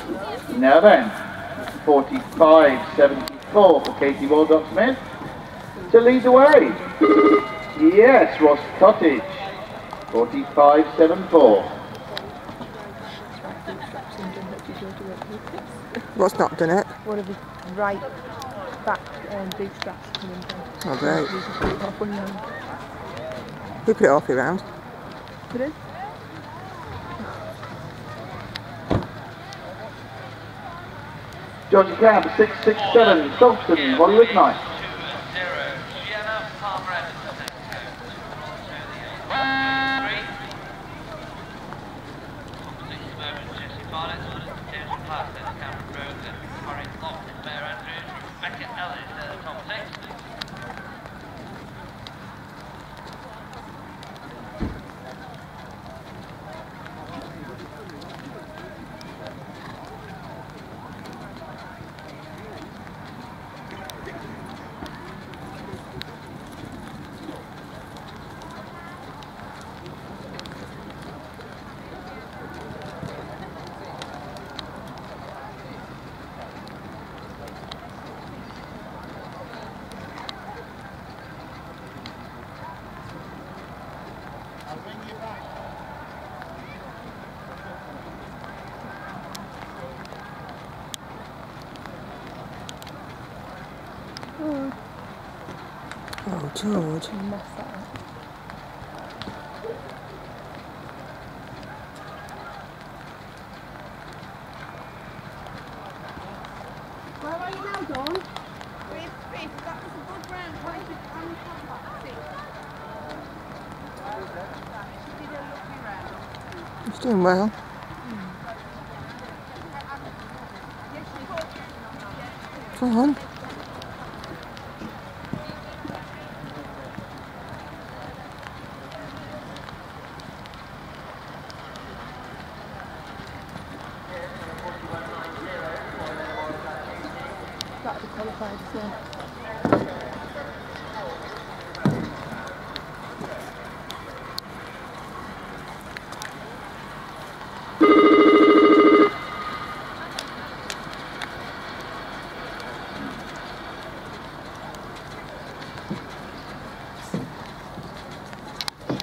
Now then, 45.74 for Katie Waldock-Smith to lead the way. Yes, Ross Cottage, 45.74. What's not done it? One of the right back bootstraps coming down. Oh, great. You can put it off one round. Who put it off your round? Put it? Georgie Cab, 6.67, Dalton, Hollywood Night. Oh, George. Mess that up. Where are you now, Dawn? Fifth. That was a good round. She did a lovely round. He's doing well. Come on. That'd be qualified as well.